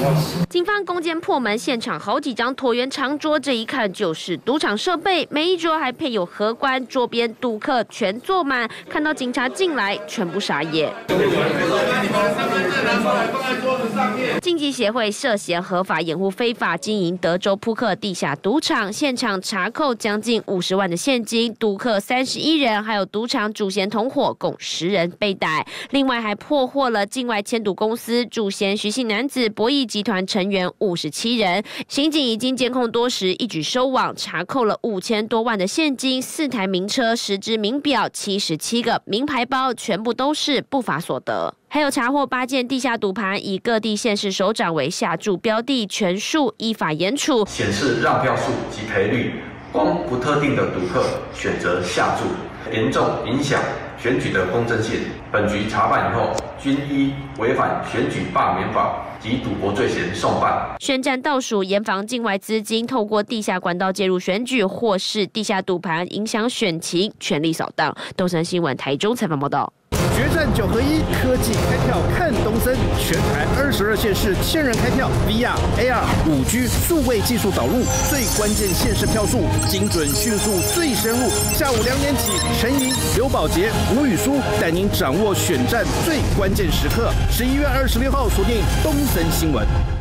警方攻坚破门，现场好几张椭圆长桌，这一看就是赌场设备，每一桌还配有荷官，桌边赌客全坐满。看到警察进来，全部傻眼。竞技协会涉嫌合法掩护非法经营德州扑克地下赌场，现场查扣将近50万的现金，赌客31人，还有赌场主嫌同伙共10人被逮。另外还破获了境外签赌公司主嫌徐姓男子博弈集团成员57人。刑警已经监控多时，一举收网，查扣了5000多万的现金、4台名车、10只名表、77个名牌包，全部都是不法所得。还有查获8件地下赌盘，以各地县市首长为下注标的，全数依法严处。 显示让票数及赔率，光不特定的赌客选择下注，严重影响选举的公正性。本局查办以后，均依违反选举罢免法及赌博罪嫌送办。 宣战倒数，严防境外资金透过地下管道介入选举，或是地下赌盘影响选情，全力扫荡。东森新闻台中采访报道。 决战9合1，科技开票看东森，全台22县市1000人开票 ，VR、AR、5G 数位技术导入，最关键县市票数精准迅速最深入。下午2点起，陈莹、刘宝杰、吴宇舒带您掌握选战最关键时刻。11月26号锁定东森新闻。